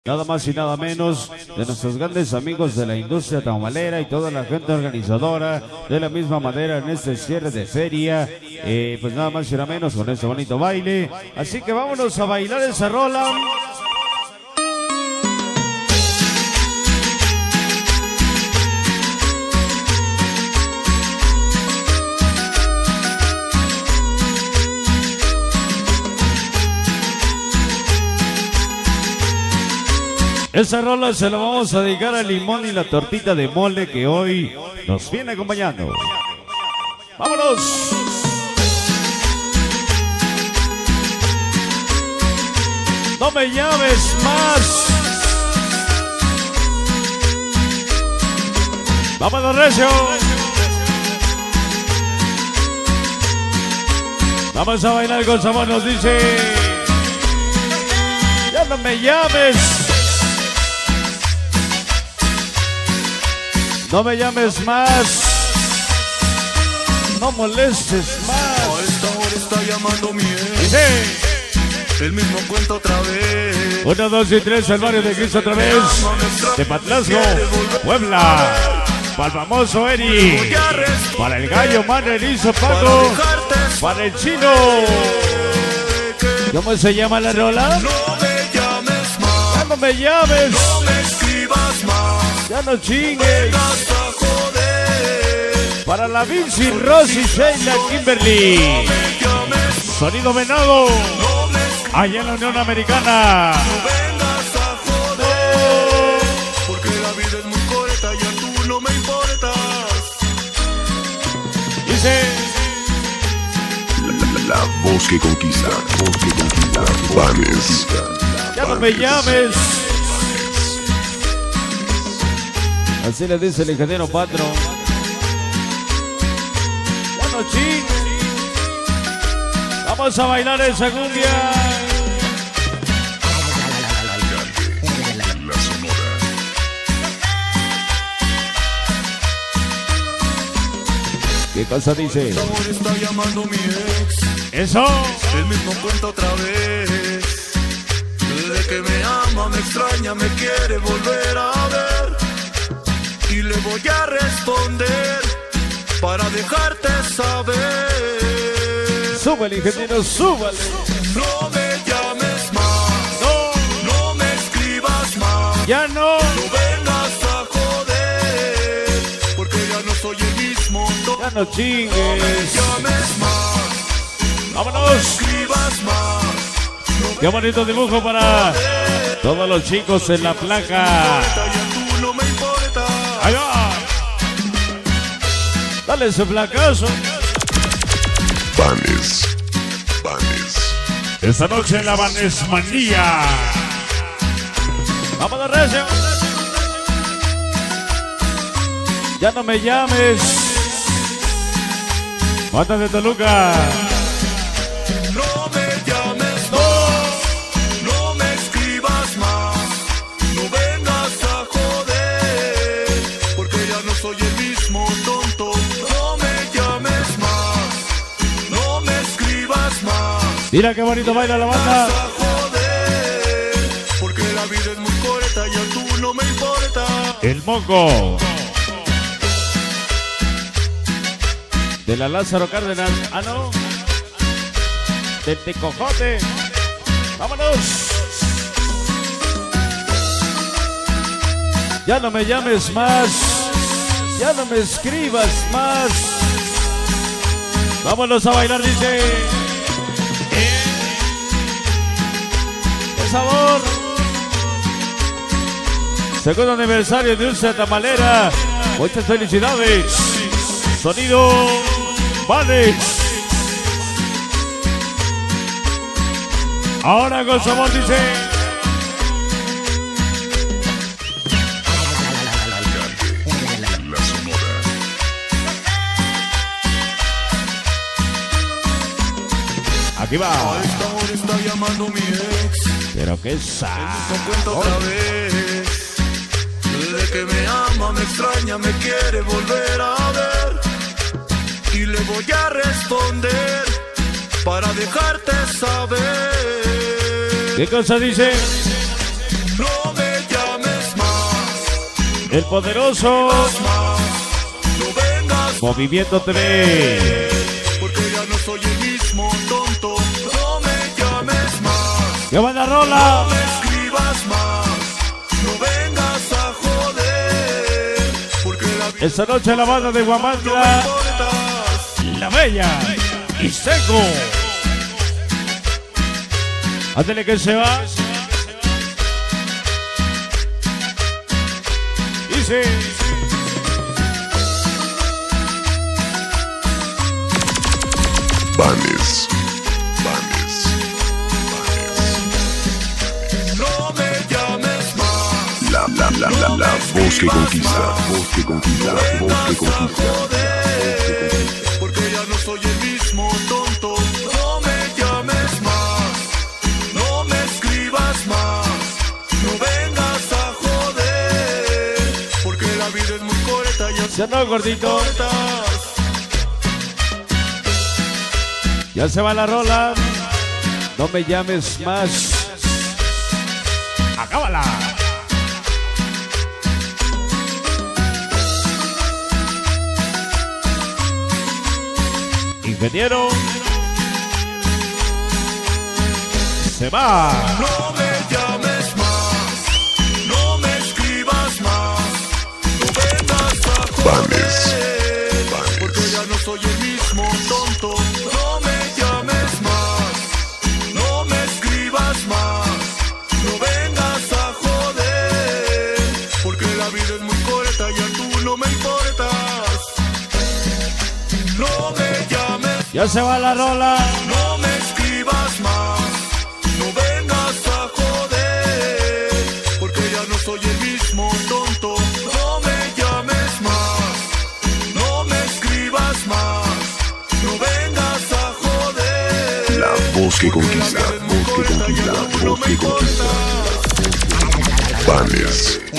Nada más y nada menos de nuestros grandes amigos de la industria tamalera y toda la gente organizadora de la misma manera en este cierre de feria. Pues nada más y nada menos con este bonito baile. Así que vámonos a bailar esa rola. Esa rola se la vamos a dedicar al limón y la tortita de mole que hoy nos viene acompañando. ¡Vámonos! No me llames más. ¡Vámonos, recio! Vamos a bailar con sabor, nos dice. Ya no me llames. No me llames más. No molestes más. A esta hora está llamando mi ex. Sí. El mismo cuento otra vez. 1, 2 y 3, el barrio de Cristo otra vez. De Patlasco, Puebla. Para el famoso Eri. Para el gallo, mano, Elizo, Paco. Para el chino. ¿Cómo se llama la rola? No me llames más. Ya no me llames. No me escribas más. Ya no chingues. Vas a joder. Para la Vinci, Rosy, Sheila, Kimberly. No me llames. Sonido Venado. No me escribas. Allá en la Unión Americana. No vengas a joder. Porque la vida es muy corta y a tú no me importas. Dice. La voz que conquista, Vanes. Ya no me llames. Así le dice el ingeniero Patro. Ya no chingues. Vamos a bailar esa cumbia. La Sonora. ¿Qué cosa dice? Ahora está llamando mi ex. Eso. El mismo cuento otra vez. Desde que me ama, me extraña, me quiere volver a ver. Y le voy a responder para dejarte saber. Súbale, ingeniero, súbale. No me llames más. No me escribas más. Ya no. No vengas a joder. Porque ya no soy el mismo. Ya no No me chingues. llames más. Vámonos. Escribas más. Qué bonito dibujo para todos los chicos en la placa. Ya tú no me importas. Ahí va. Dale ese placazo. Vanes. Esta noche en la Vanesmanía. Vamos a recio. Ya no me llames. Banda de Toluca. No me llames más, no me escribas más, no vengas a joder, porque ya no soy el mismo tonto. No me llames más, no me escribas más, Mira qué bonito baila la banda. a joder, porque la vida es muy corta y a tú no me importa. El Moco. De la Lázaro Cárdenas. Ah, no. De Tecojote. Vámonos. Ya no me llames más. Ya no me escribas más. Vámonos a bailar, dice. ¡Qué sabor! Segundo aniversario de Dulce Tamalera. Muchas felicidades. Sonido Vanes. Ahora con sabor, dice. La Sonora. Aquí va. A esta hora está llamando mi ex. Pero qué No sabor. cuento otra vez. Desde que me ama, me extraña, me quiere volver a ver. Y le voy a responder para dejarte saber. ¿Qué cosa dice? No me El poderoso No vengas Movimiento TV. porque ya no soy el mismo tonto. No me llames más, ¡Qué buena rola! no me escribas más, no vengas a joder, porque la vida Esta noche la banda de no me Huamantla, importas. La Bella y Seco. Ándale que se va. Dice. Vanes. No me llames más, La voz que conquista. Voz que conquista. Voz que conquista. joder, porque ya no soy el mismo tonto. No me llames más, no me escribas más, no vengas a joder, porque la vida es muy corta y Ya no, gordito. cortas. Ya se va la rola. No me llames más. Acábala. Ingeniero. Se va. No me llames más, no me escribas más, no vengas a joder, porque ya no soy el mismo tonto. No me llames más, no me escribas más, no vengas a joder, porque la vida es muy corta y a tú no me importas. No me llames, Ya se va la rola. no me escribas más, no vengas a joder, porque ya no soy el mismo tonto. No me llames más, no me escribas más, no vengas a joder. La voz que conquista. Voz que conquista. Voz que conquista. Vanes.